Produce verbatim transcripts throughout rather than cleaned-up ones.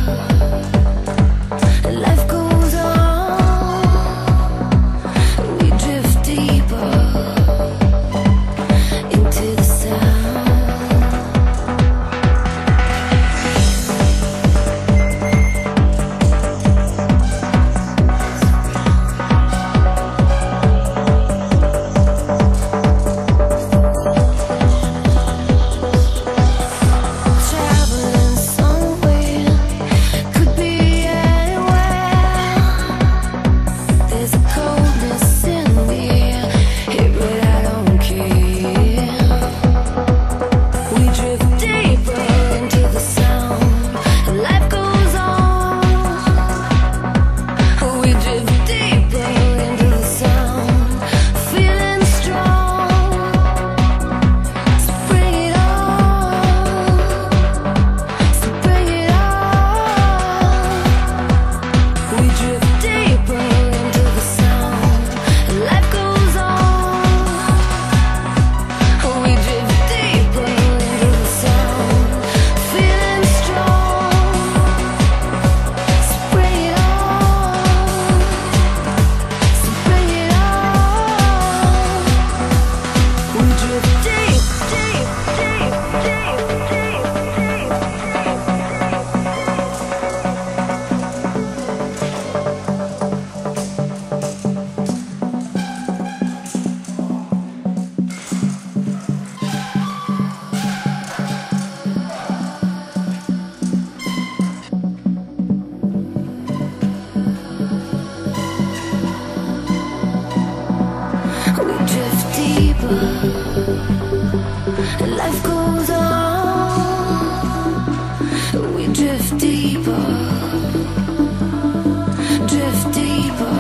Life goes on, we drift deeper into the sound. Traveling somewhere, could be anywhere. There's a coldness in the air, hey, but I don't care. We drift deeper into the sound, and life goes on. We drift deeper into the sound, feeling strong. So bring it on, so bring it on. We drift deeper into the sound, and life goes on. We drift deeper into the sound, feeling strong. So bring it on, so bring it on. We drift deep, deep, deep, deep, deep, deep. We drift deeper, and life goes on. We drift deeper, drift deeper.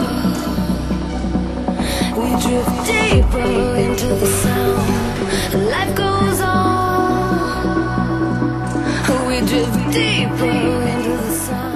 We drift deeper into the sound, and life goes on. We drift deeper into the sound.